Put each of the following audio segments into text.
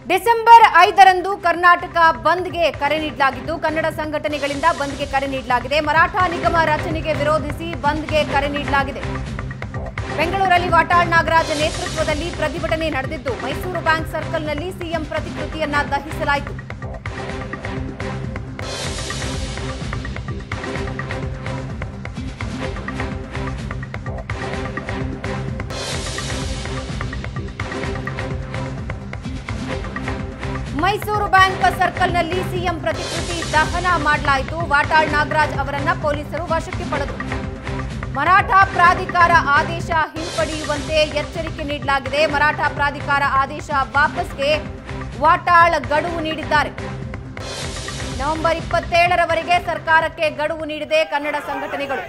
December 5ರಂದು Karnataka ಬಂದ್ಗೆ ಕರೆ ನೀಡಲಾಗಿದ್ದು ಕನ್ನಡ ಸಂಘಟನೆಗಳಿಂದ ಬಂದ್ಗೆ ಕರೆ ನೀಡಲಾಗಿದೆ. ಮರಾಠ ನಿಗಮ ರಚನೆಗೆ ವಿರೋಧಿಸಿ ಬಂದ್ಗೆ ಕರೆ ನೀಡಲಾಗಿದೆ. ಬೆಂಗಳೂರಲ್ಲಿ ವಾಟಾಳ್ ನಾಗರಾಜ್ ನೇತೃತ್ವದಲ್ಲಿ ಪ್ರತಿಭಟನೆ ನಡೆದಿದ್ದು ಮೈಸೂರು ಬ್ಯಾಂಕ್ ಸರ್ಕಲ್ನಲ್ಲಿ ಸಿಎಂ ಪ್ರತಿಕೃತಿಯನ್ನ ದಹಿಸಲಾಯಿತು. ಮೈಸೂರು ಬ್ಯಾಂಕ್ ಸರ್ಕಲ್ನಲ್ಲಿ ಸಿಎಂ ಪ್ರತಿಕೃತಿ ದಹನ ಮಾಡಲಾಯಿತು. ವಾಟಾಳ್ ನಾಗರಾಜ್ ಅವರನ್ನ ಪೊಲೀಸರು ವಶಕ್ಕೆ ಪಡೆದರು. ಮರಾಠ ಪ್ರಾಧಿಕಾರ ಆದೇಶ ಹಿಂಪಡೆಯುವಂತೆ ಎಚ್ಚರಿಕೆ ನೀಡಲಾಗಿದೆ. ಮರಾಠ ಪ್ರಾಧಿಕಾರ ಆದೇಶ ವಾಪಸ್ಗೆ ವಾಟಾಳ್ ಗಡುವು ನೀಡಿದ್ದಾರೆ. ನವೆಂಬರ್ 27ರವರೆಗೆ ಸರ್ಕಾರಕ್ಕೆ ಗಡುವು ನೀಡಿದೆ ಕನ್ನಡ ಸಂಘಟನೆಗಳು.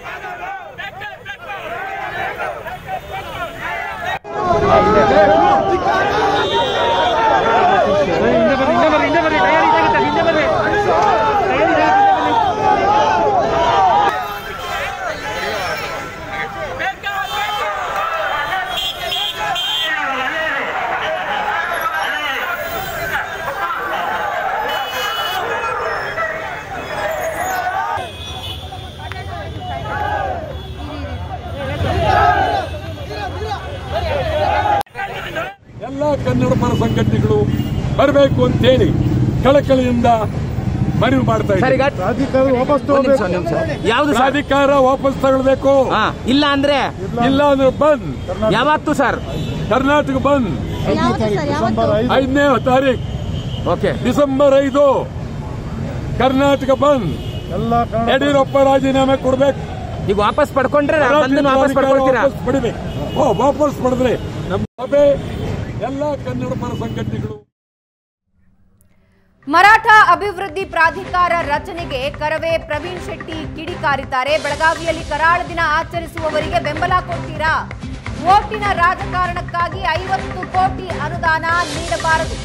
ಎಲ್ಲ ಕನ್ನಡ ಪರ ಸಂಘಟನೆಗಳು ಬರಬೇಕು ಅಂತ ಹೇಳಿ ಕಳಕಳಿಯಿಂದ ಮನವಿ ಮಾಡ್ತಾ ಇದ್ದಾರೆ. ಪ್ರಾಧಿಕಾರ ವಾಪಸ್ ತಗೊಳ್ಬೇಕು. ಇಲ್ಲ ಅಂದ್ರೆ ಬಂದ್. ಯಾವತ್ತು ಸರ್? ಕರ್ನಾಟಕ ಬಂದ್ 5ನೇ ತಾರೀಕು. Okay, December 5 Karnataka bandh. ಯಡಿಯೂರಪ್ಪ ರಾಜೀನಾಮೆ ಕೊಡ್ಬೇಕು. ಈಗ ವಾಪಸ್ ಪಡ್ಕೊಂಡ್ರೆ ವಾಪಸ್ ಪಡ್ಕೊಳ್ತೀರಾ? ವಾಪಸ್ ಪಡೆದ್ರೆ ನಮ್ಮ ಸಭೆ ಎಲ್ಲ ಕನ್ನಡ ಪರ ಸಂಘಟನೆಗಳು. ಮರಾಠ ಅಭಿವೃದ್ಧಿ ಪ್ರಾಧಿಕಾರ ರಚನೆಗೆ ಕರವೇ ಪ್ರವೀಣ್ ಶೆಟ್ಟಿ ಕಿಡಿಕಾರಿದ್ದಾರೆ. ಬೆಳಗಾವಿಯಲ್ಲಿ ಕರಾಳ ದಿನ ಆಚರಿಸುವವರಿಗೆ ಬೆಂಬಲ ಕೊಡ್ತೀರಾ? ಓಟಿನ ರಾಜಕಾರಣಕ್ಕಾಗಿ 50 ಕೋಟಿ ಅನುದಾನ ನೀಡಬಾರದು.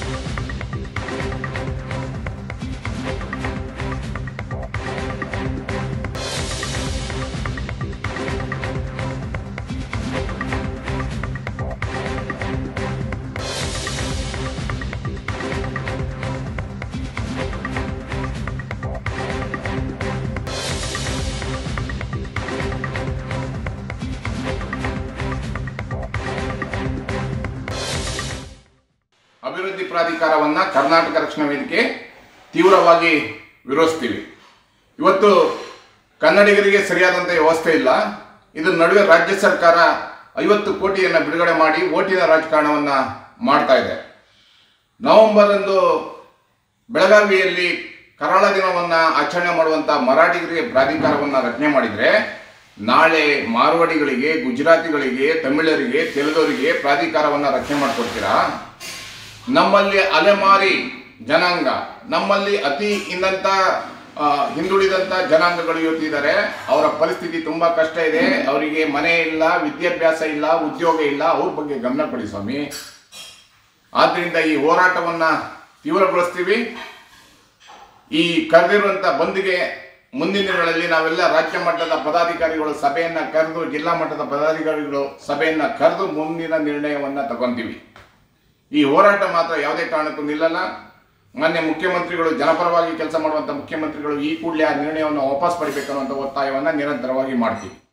ಅಭಿವೃದ್ಧಿ ಪ್ರಾಧಿಕಾರವನ್ನ ಕರ್ನಾಟಕ ರಕ್ಷಣಾ ವೇದಿಕೆ ತೀವ್ರವಾಗಿ ವಿರೋಧಿಸ್ತೀವಿ. ಇವತ್ತು ಕನ್ನಡಿಗರಿಗೆ ಸರಿಯಾದಂಥ ವ್ಯವಸ್ಥೆ ಇಲ್ಲ. ಇದರ ನಡುವೆ ರಾಜ್ಯ ಸರ್ಕಾರ 50 ಕೋಟಿಯನ್ನು ಬಿಡುಗಡೆ ಮಾಡಿ ಓಟಿನ ರಾಜಕಾರಣವನ್ನು ಮಾಡ್ತಾ ಇದೆ. ನವೆಂಬರ್ ಅಂದು ಬೆಳಗಾವಿಯಲ್ಲಿ ಕರಾಳ ದಿನವನ್ನು ಆಚರಣೆ ಮಾಡುವಂಥ ಮರಾಠಿಗರಿಗೆ ಪ್ರಾಧಿಕಾರವನ್ನು ರಚನೆ ಮಾಡಿದರೆ ನಾಳೆ ಮಾರ್ವಾಡಿಗಳಿಗೆ, ಗುಜರಾತಿಗಳಿಗೆ, ತಮಿಳರಿಗೆ, ತೆಲುಗರಿಗೆ ಪ್ರಾಧಿಕಾರವನ್ನು ರಚನೆ ಮಾಡಿಕೊಡ್ತೀರಾ? ನಮ್ಮಲ್ಲಿ ಅಲೆಮಾರಿ ಜನಾಂಗ, ನಮ್ಮಲ್ಲಿ ಅತಿ ಹಿಂದುಳಿದಂಥ ಜನಾಂಗಗಳು ಇವತ್ತಿದ್ದಾರೆ. ಅವರ ಪರಿಸ್ಥಿತಿ ತುಂಬ ಕಷ್ಟ ಇದೆ. ಅವರಿಗೆ ಮನೆ ಇಲ್ಲ, ವಿದ್ಯಾಭ್ಯಾಸ ಇಲ್ಲ, ಉದ್ಯೋಗ ಇಲ್ಲ. ಅವ್ರ ಬಗ್ಗೆ ಗಮನ ಕೊಡಿ ಸ್ವಾಮಿ. ಆದ್ದರಿಂದ ಈ ಹೋರಾಟವನ್ನು ತೀವ್ರಗೊಳಿಸ್ತೀವಿ. ಈ ಕರೆದಿರುವಂಥ ಬಂದ್ಗೆ ಮುಂದಿನ ದಿನಗಳಲ್ಲಿ ನಾವೆಲ್ಲ ರಾಜ್ಯ ಮಟ್ಟದ ಪದಾಧಿಕಾರಿಗಳು ಸಭೆಯನ್ನು ಕರೆದು, ಜಿಲ್ಲಾ ಮಟ್ಟದ ಪದಾಧಿಕಾರಿಗಳು ಸಭೆಯನ್ನು ಕರೆದು ಮುಂದಿನ ನಿರ್ಣಯವನ್ನು ತಗೊಂತೀವಿ. ಈ ಹೋರಾಟ ಮಾತ್ರ ಯಾವುದೇ ಕಾರಣಕ್ಕೂ ನಿಲ್ಲಲ್ಲ. ಮಾನ್ಯ ಮುಖ್ಯಮಂತ್ರಿಗಳು, ಜನಪರವಾಗಿ ಕೆಲಸ ಮಾಡುವಂಥ ಮುಖ್ಯಮಂತ್ರಿಗಳು ಈ ಕೂಡಲೇ ಆ ನಿರ್ಣಯವನ್ನು ವಾಪಸ್ ಪಡಿಬೇಕನ್ನುವಂಥ ಒತ್ತಾಯವನ್ನು ನಿರಂತರವಾಗಿ ಮಾಡ್ತೀವಿ.